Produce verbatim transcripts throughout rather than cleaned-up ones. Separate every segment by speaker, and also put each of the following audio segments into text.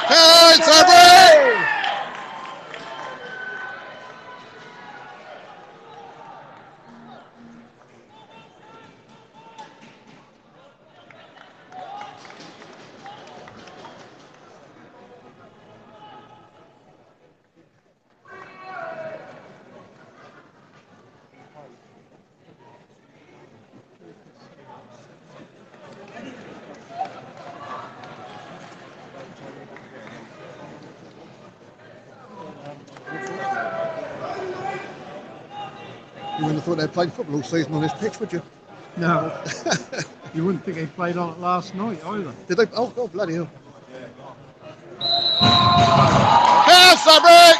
Speaker 1: Hey, Sabri! You wouldn't have thought they played football all season on this pitch, would you?
Speaker 2: No. You wouldn't think they played on it last night either.
Speaker 1: Did they? Oh, oh bloody hell. Hey, Sabri!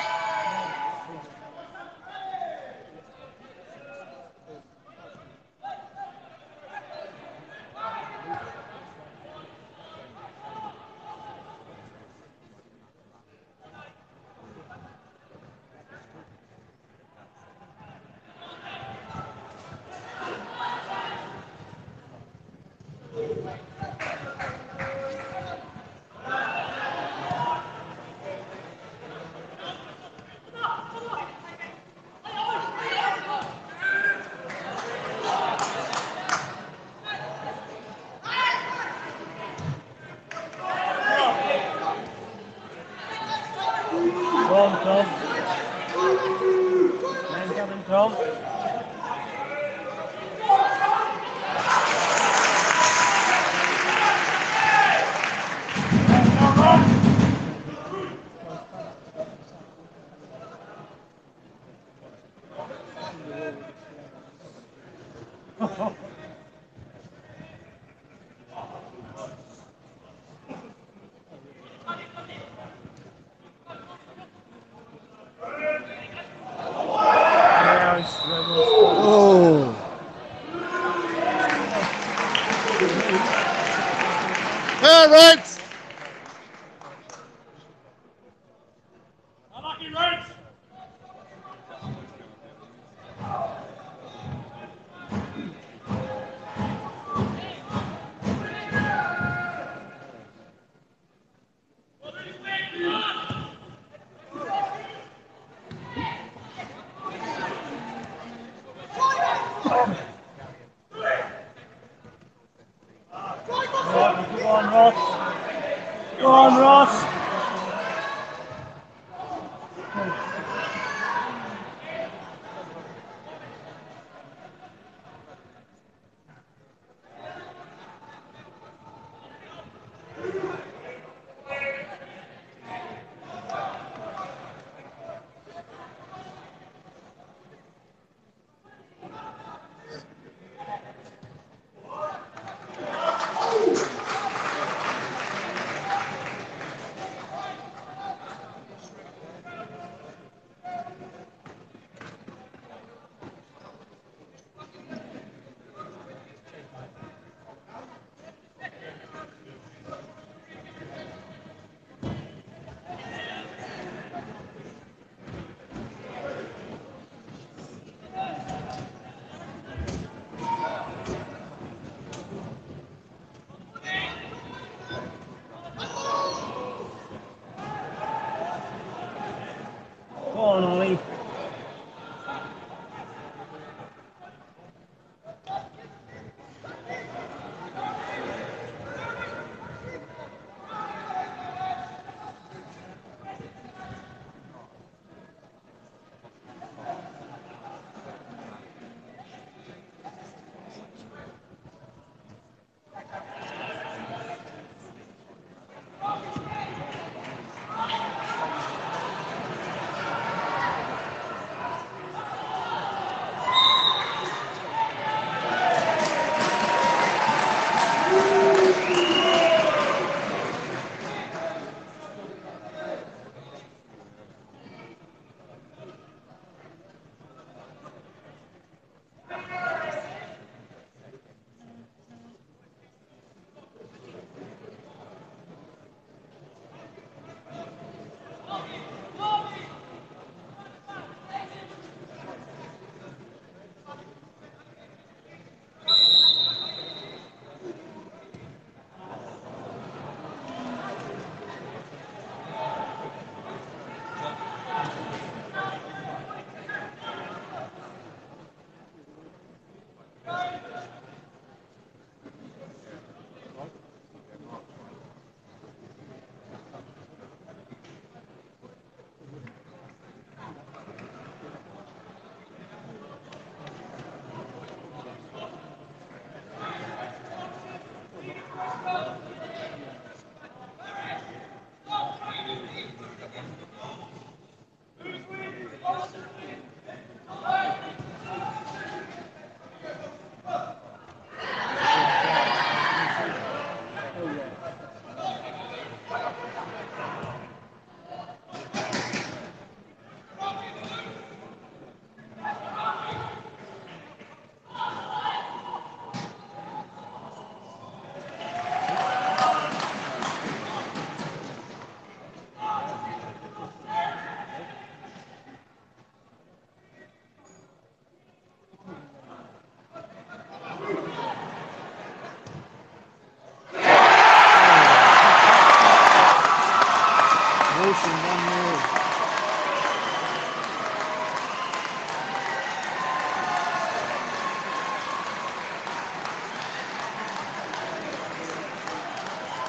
Speaker 3: Tom, Tom. Man coming, Tom.
Speaker 1: Oh. Hey, Reds!
Speaker 3: Unlucky Reds! Go on, Ross. Go on, Ross.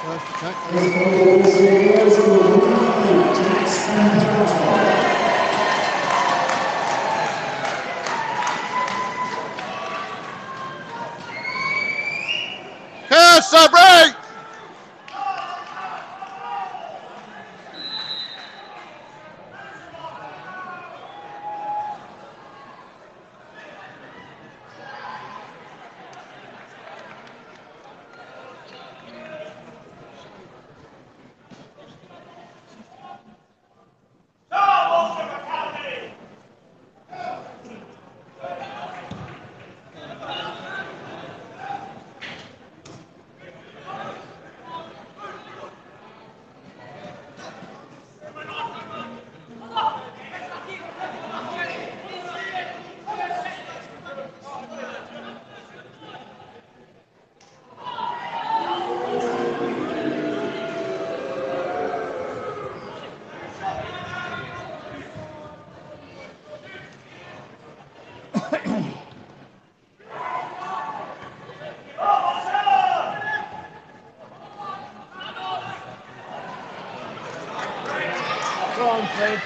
Speaker 2: First attack.
Speaker 1: Here's the break.
Speaker 3: Go on, please.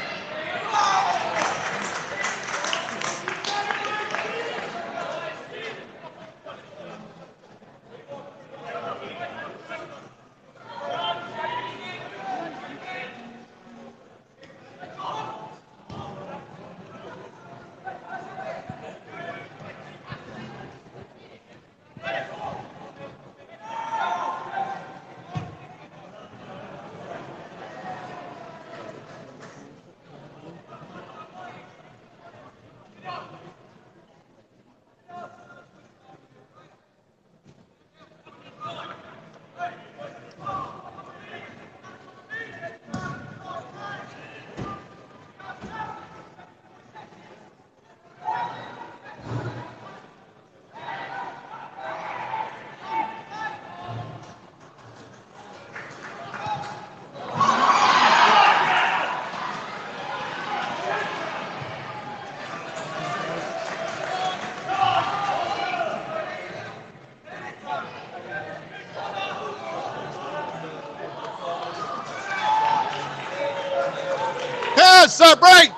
Speaker 1: Here's the break.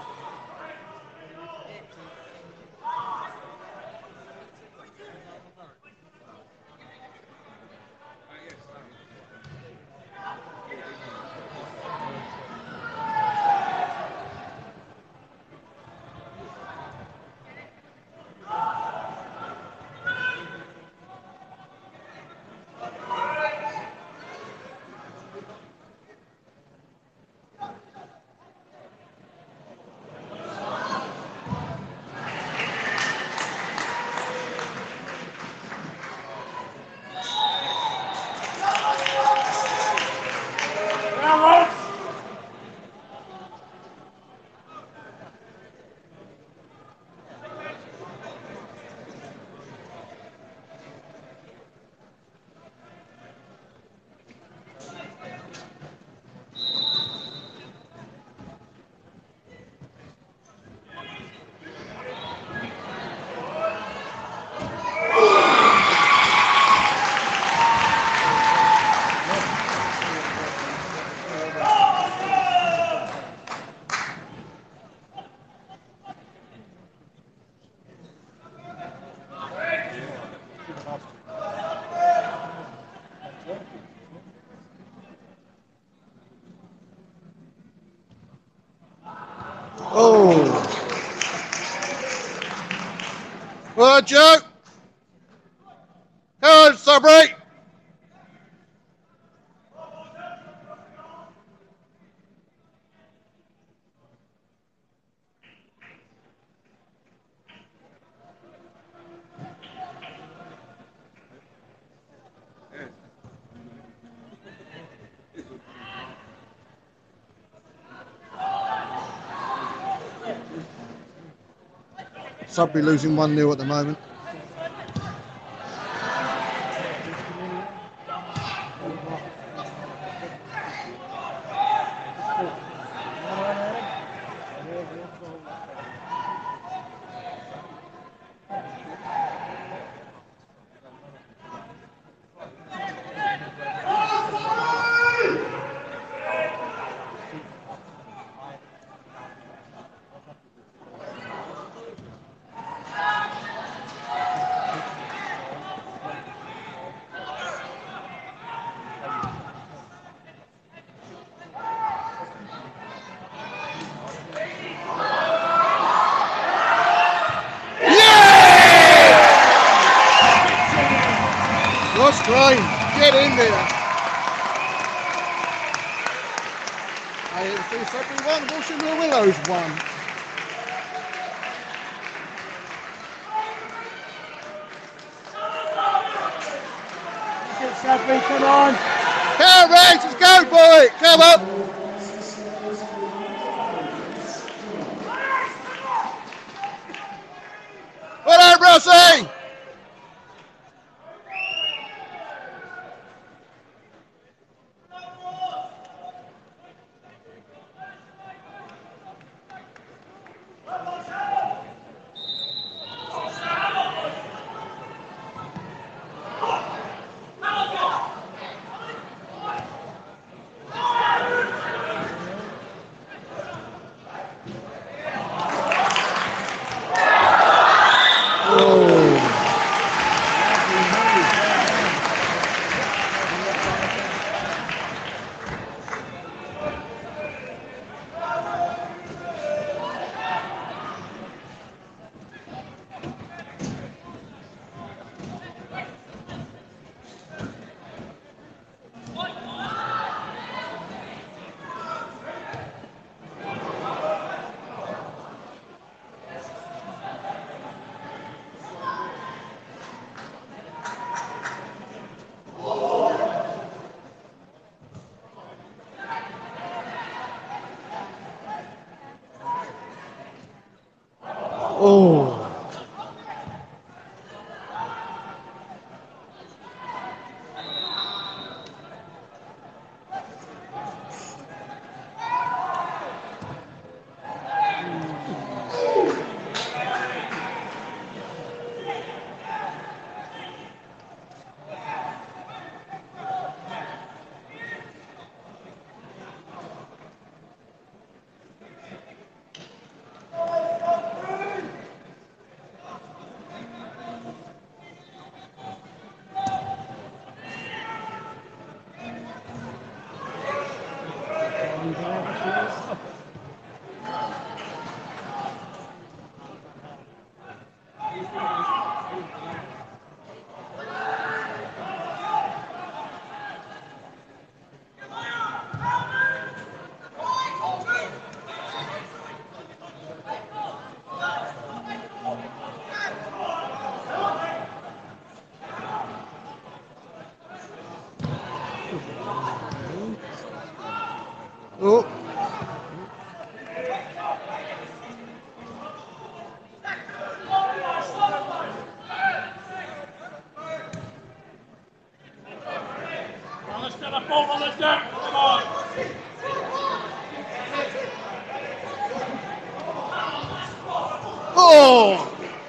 Speaker 1: Oh. Good joke. Here's the break.
Speaker 2: Sudbury losing one nil at the moment.
Speaker 1: get in there. A F C Sudbury won, Washington Willows won.
Speaker 3: Sudbury, come on.
Speaker 1: Come on, Rex, let's go, boy. Come up. Well done, Rossi. Oh. Oh.
Speaker 3: Let's get a ball on the deck. Come on.
Speaker 1: Oh.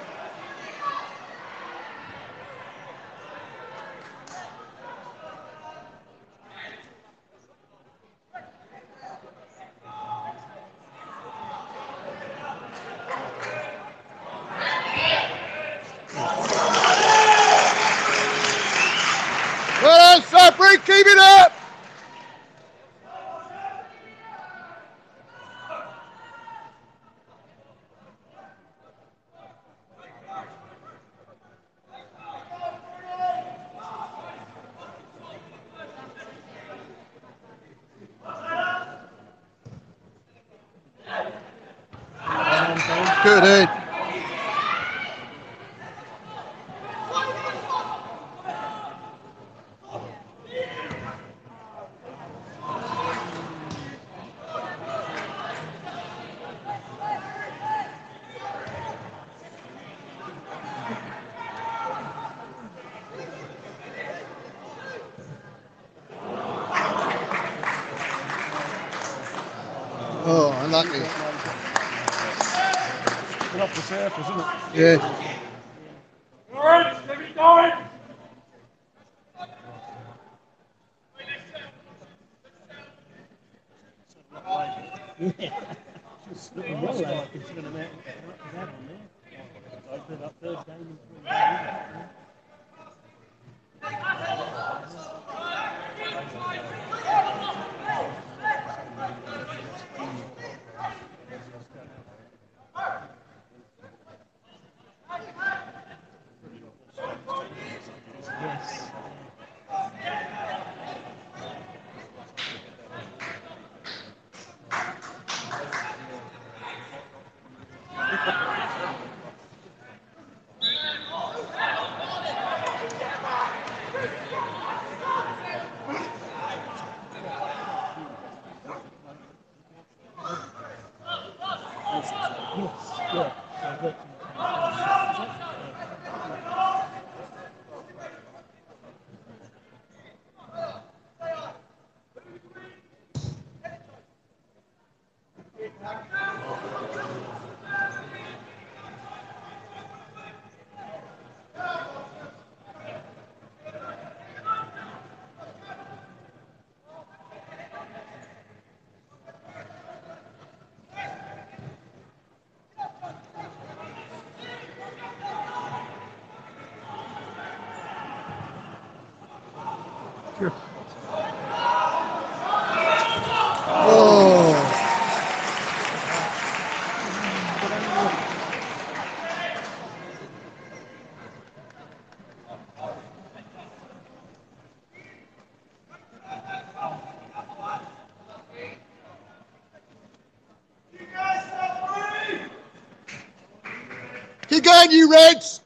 Speaker 1: Well done, Sudbury, keep it up. Good, eh? Oh, unlucky.
Speaker 2: Get off the surface, isn't it?
Speaker 1: Yeah.
Speaker 3: All right, let me going.
Speaker 2: Just looking well like it's going to make it on there. Open up third game in three days. Yes. Yes, yeah. So I've got
Speaker 1: Oh. Keep going, you Reds!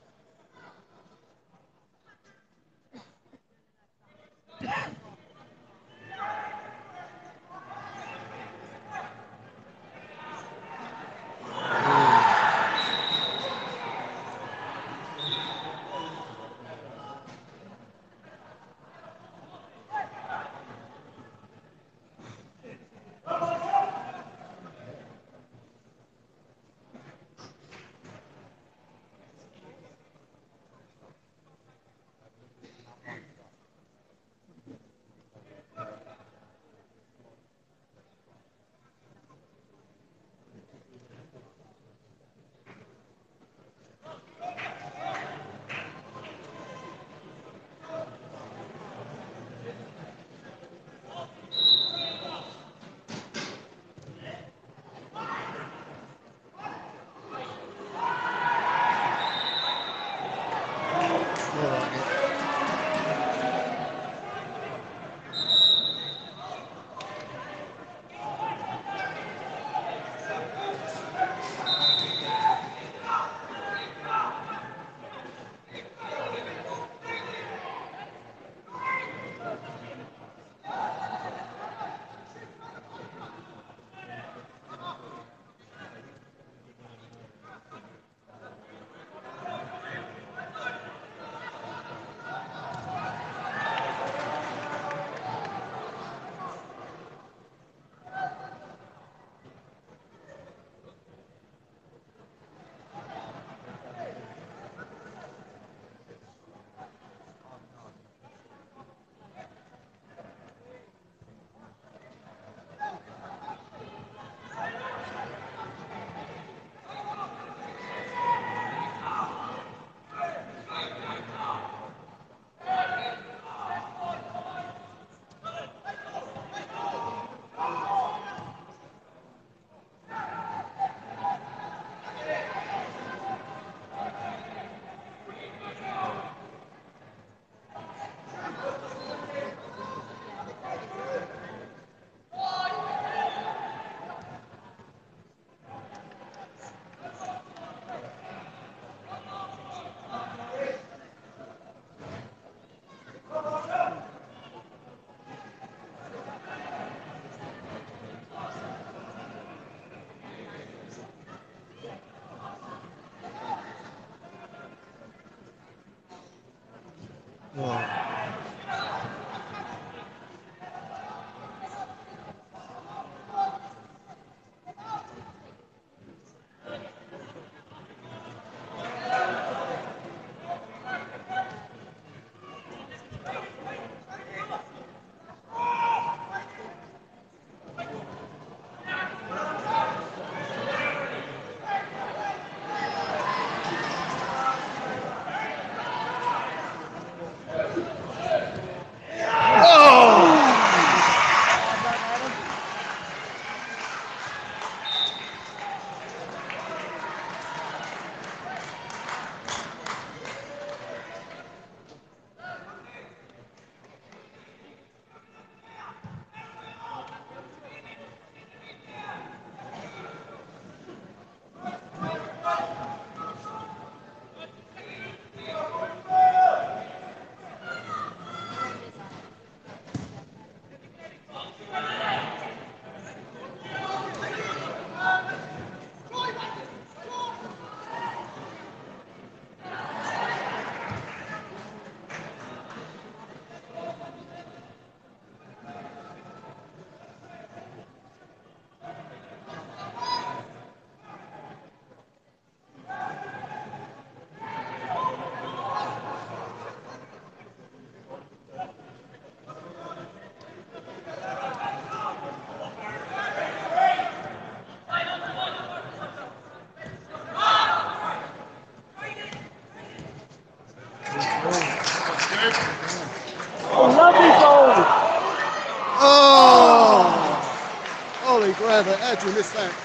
Speaker 1: grab it. How'd you miss that?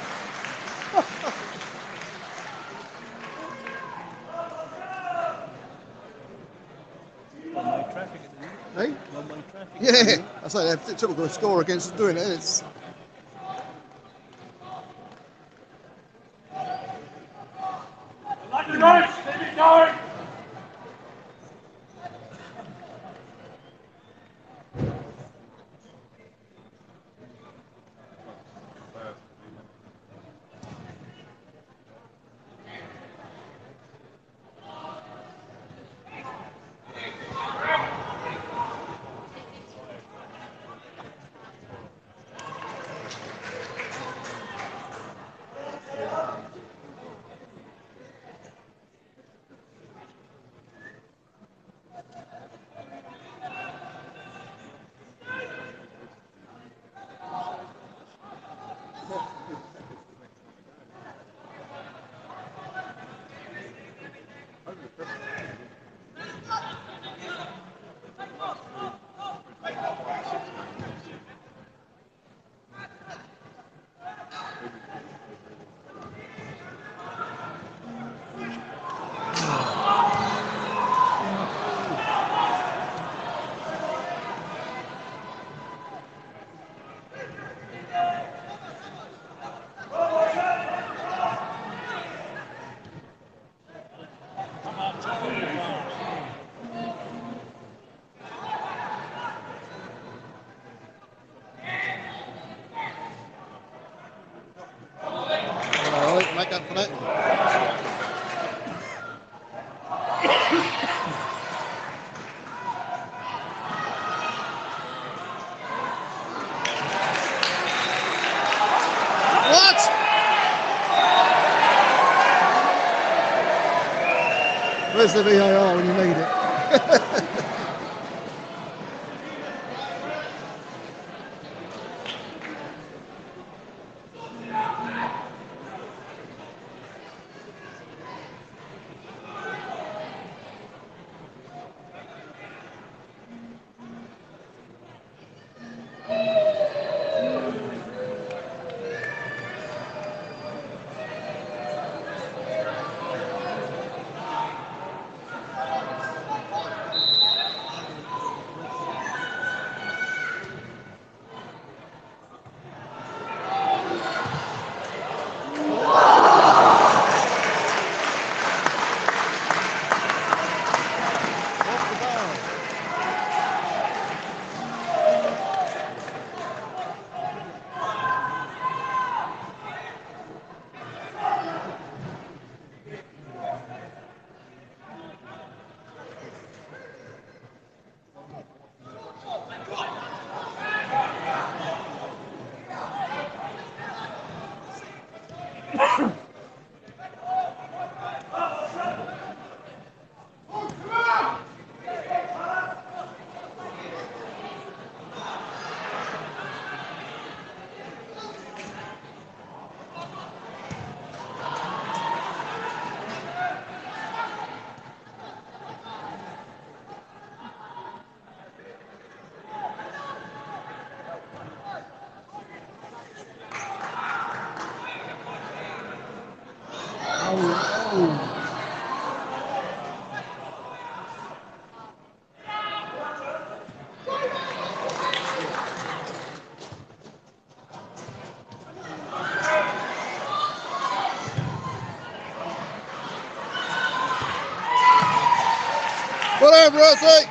Speaker 2: One-way traffic at the minute.
Speaker 1: Hey?
Speaker 2: One-way traffic.
Speaker 1: Yeah, I say they're typical score against doing it. It's
Speaker 3: Like the guys, keep it going.
Speaker 1: all right. Make up for that. What? Where's the V A R when you need it? Whatever, I say.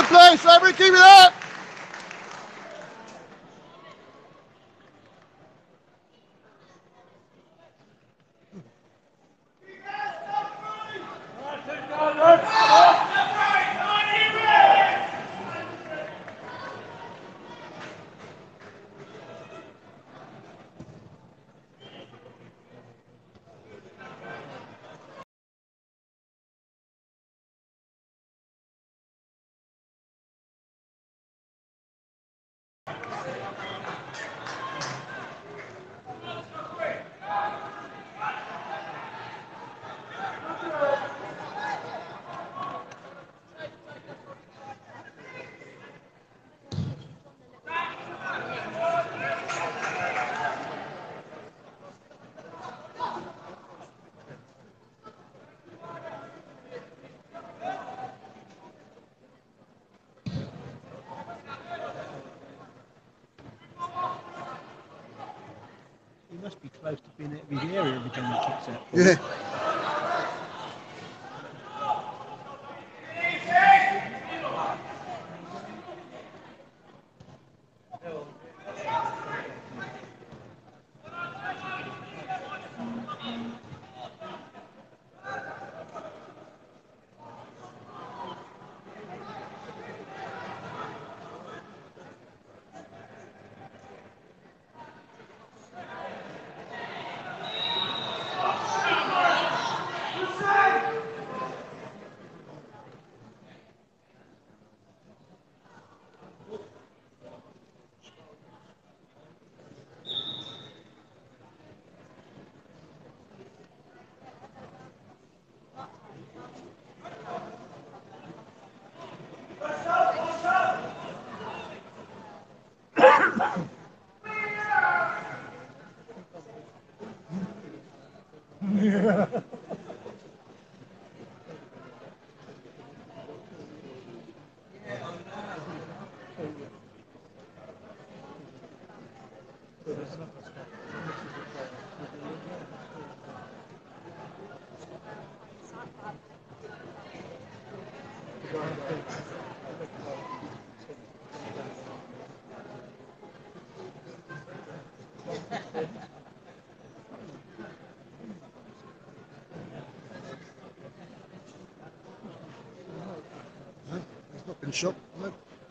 Speaker 1: Second place, referee, keep it up.
Speaker 2: He must be close to being out of his area every time he kicks out.
Speaker 1: Yeah. No, he's not been shot. No.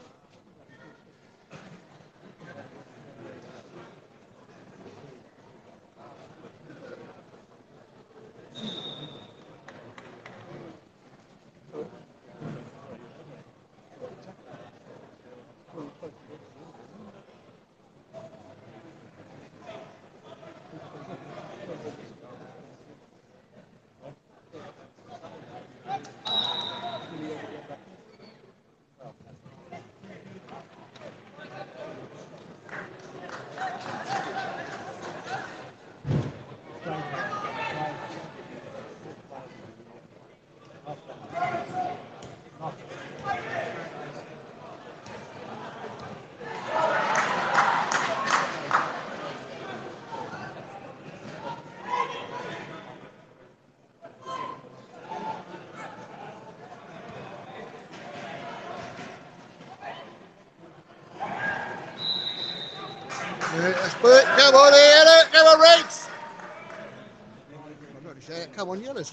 Speaker 1: Yeah, that's good. Come on, Anna. Come on, Rex. I'm not saying it. Come on, Yellows.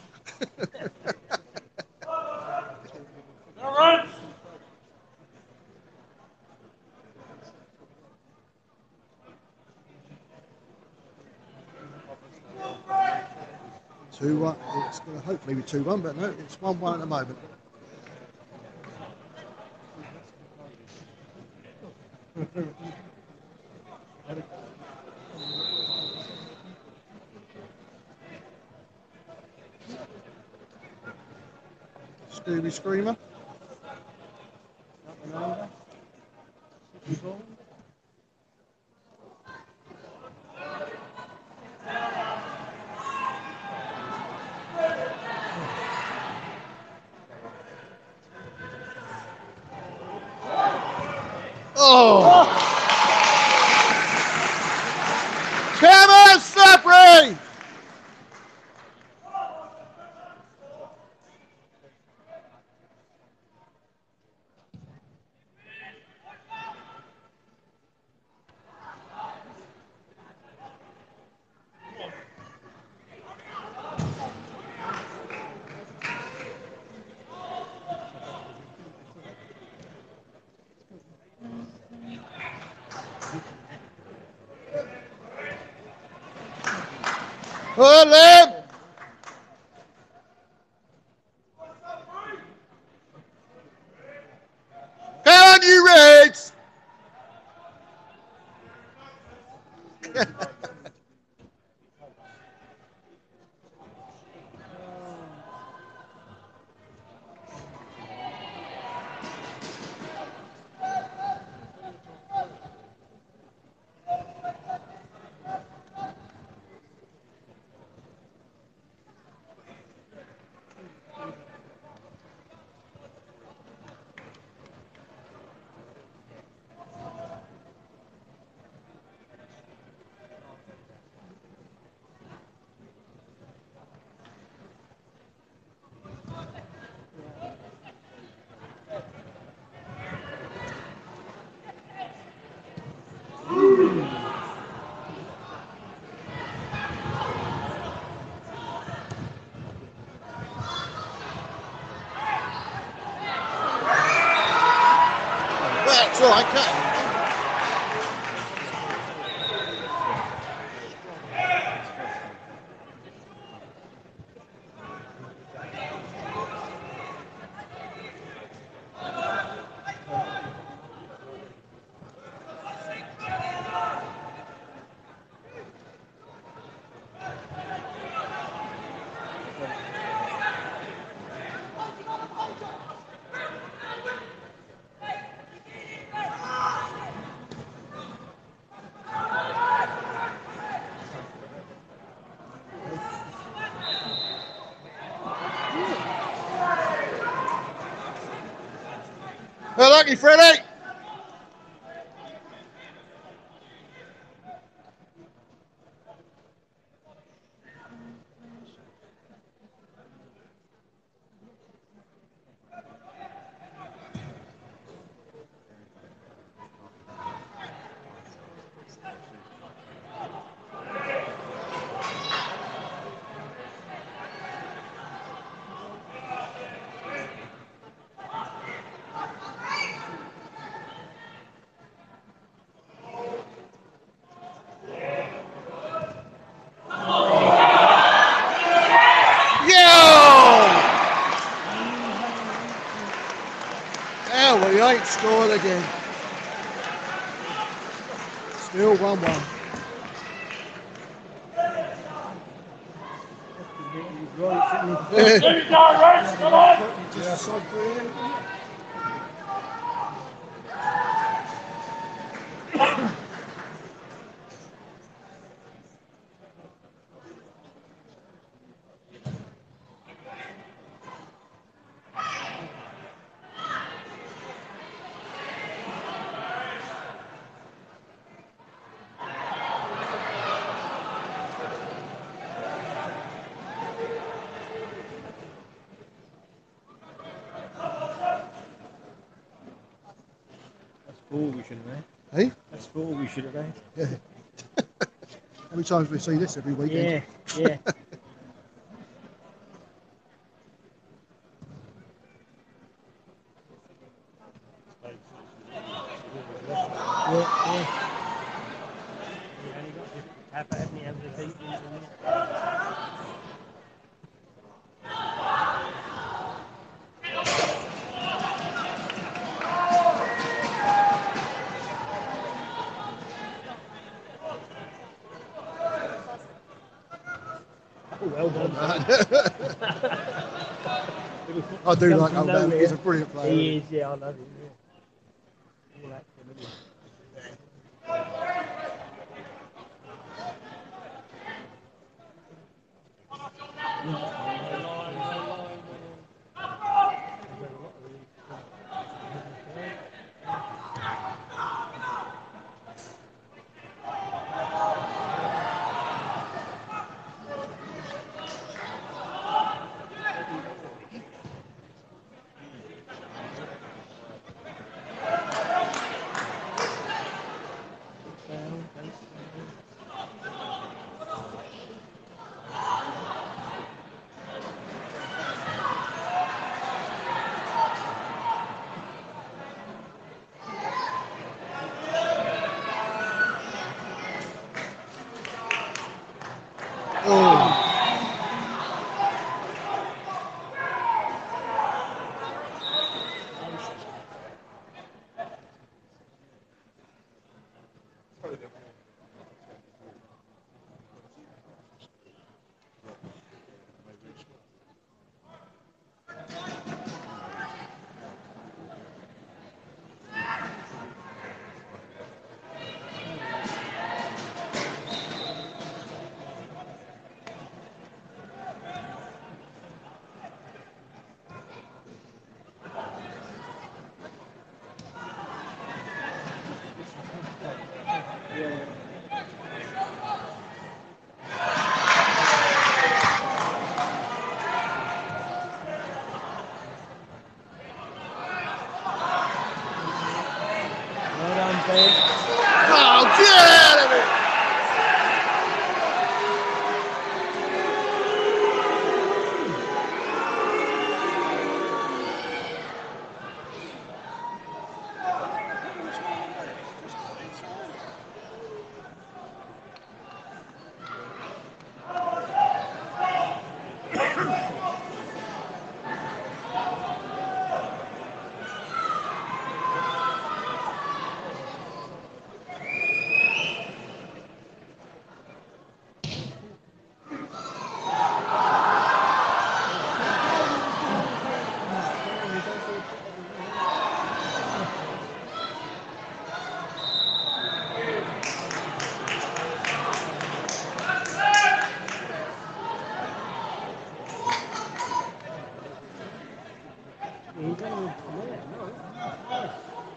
Speaker 3: All right.
Speaker 1: two one. It's going to hopefully be two one, but no, it's one one at the moment. Scooby Screamer. Oh! Come on, Slippery! Pull him! Come on, you Reds! That's all right, cut. Well, lucky Freddie! Well, we ain't scored again. Still one one.
Speaker 3: There you go, Reds, come on!
Speaker 2: Four we should have had.
Speaker 1: Hey?
Speaker 2: That's four we should have had.
Speaker 1: Yeah. How many times do we see this every weekend?
Speaker 2: Yeah, yeah. Yeah, yeah. You only got to tap it, haven't you, over the feet, isn't it? Oh, well done.
Speaker 1: I do
Speaker 2: Comes
Speaker 1: like
Speaker 2: from
Speaker 1: old man.
Speaker 2: nowhere.
Speaker 1: He's a brilliant player.
Speaker 2: He is, yeah, I love him. Yeah. All that familiar.
Speaker 1: Oh.
Speaker 2: Well done, Ben.
Speaker 1: Oh, get out of it!
Speaker 2: He's only, yeah, no. Yes.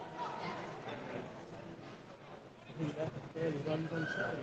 Speaker 2: I think that's fairly runs on Saturday.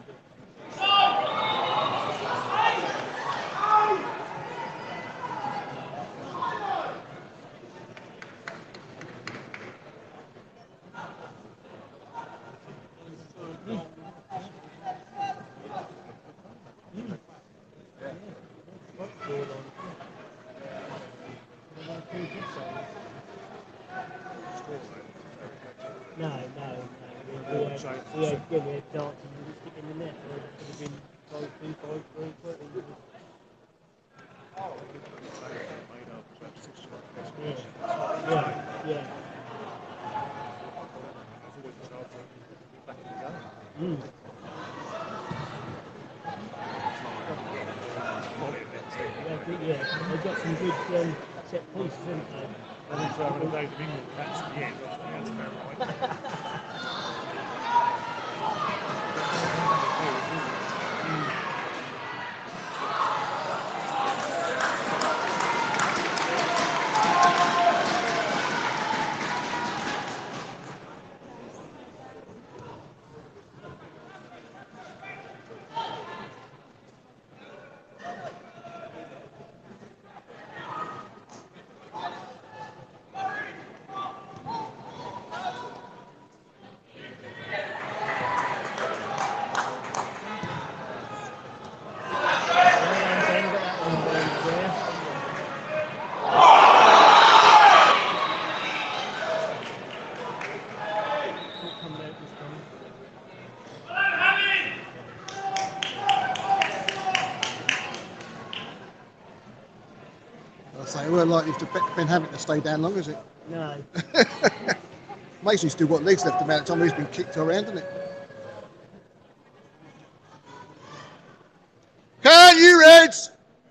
Speaker 2: No, no, no. We, we, had, we, had, yeah, we had darts and we stick in the net. Or it could have been five, two, five, three, three. Yeah, yeah, yeah. Mm. Yeah, yeah, they got some good um, set pieces, haven't they?
Speaker 3: I think so. When David England catch at the end, I think that's about right.
Speaker 1: I say, we're likely to Ben Hamilton to stay down long, is it?
Speaker 2: No.
Speaker 1: Mason's still got legs left. The amount of time he's been kicked around, isn't it? Can you, Reds?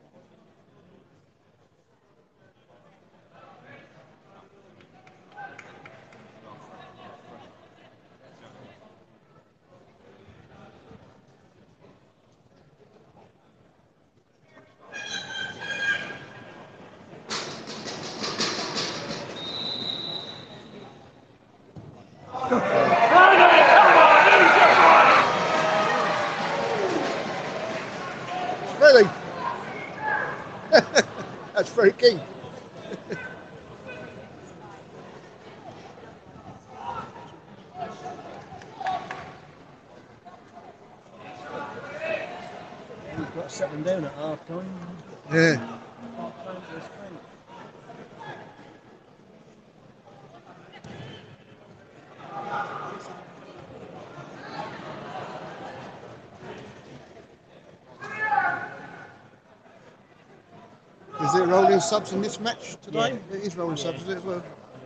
Speaker 1: Really? That's very keen.
Speaker 2: We've got to set them down at half time.
Speaker 1: Yeah.
Speaker 2: Half time to spend.
Speaker 1: Is there rolling subs in this match today?
Speaker 2: Yeah.
Speaker 1: It is rolling
Speaker 2: Yeah.
Speaker 1: subs, is it, as well?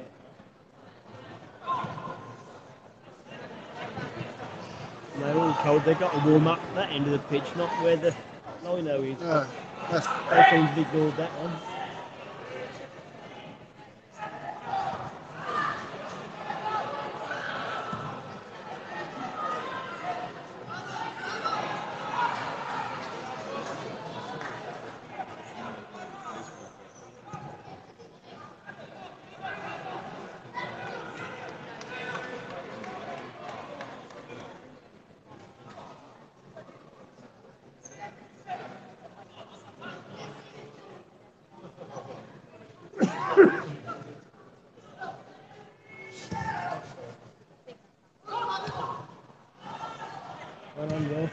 Speaker 2: They're all told they've got to warm up that end of the pitch, not where the lino is.
Speaker 1: No, that's,
Speaker 2: They seem to have ignored that one. yeah.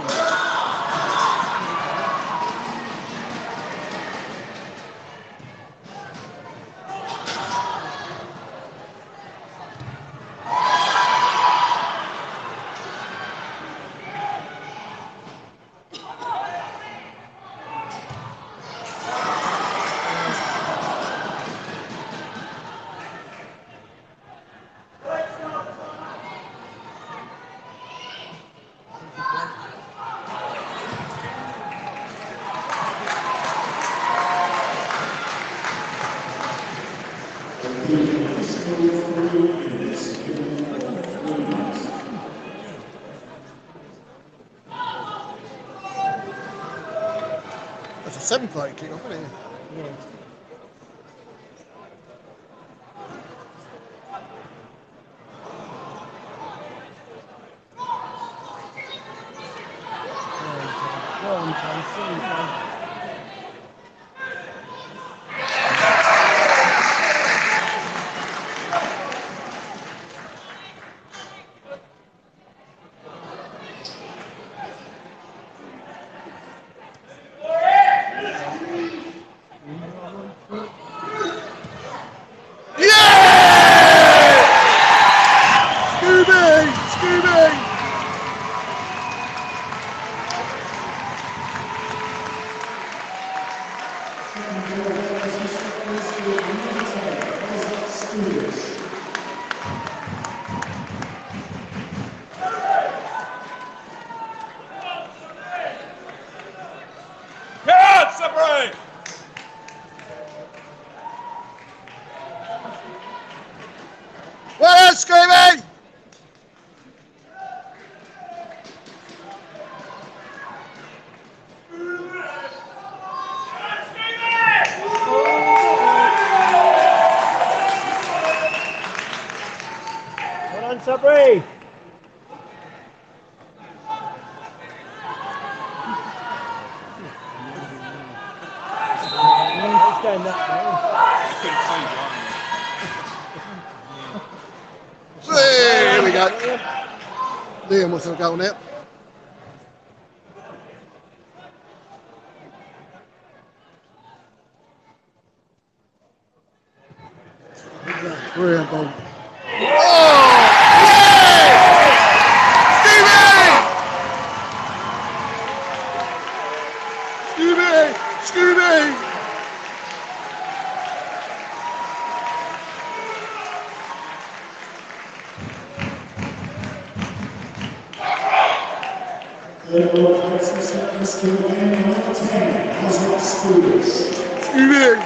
Speaker 1: That's a seven thirty kick off, isn't it?
Speaker 2: Yeah. Go on, Tom. See you, Tom.
Speaker 1: Scooby! Scooby!
Speaker 3: Yeah, separate!
Speaker 1: Well done, Scooby!
Speaker 2: Well done, Sabri. Stand up,
Speaker 1: Hey, here we go. Liam wants to go now. Brilliant ball. Oh! Scooby! Scooby! Scooby!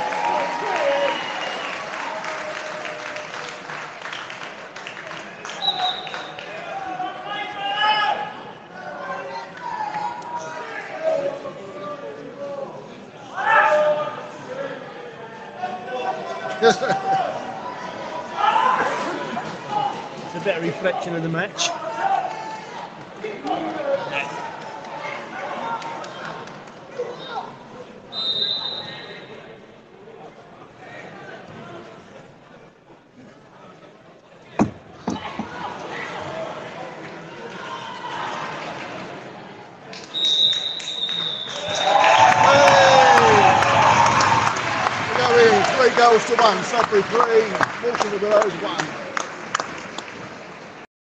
Speaker 2: It's a better reflection of the match.
Speaker 1: Three goals to one, Sudbury three, Walton the Belows one.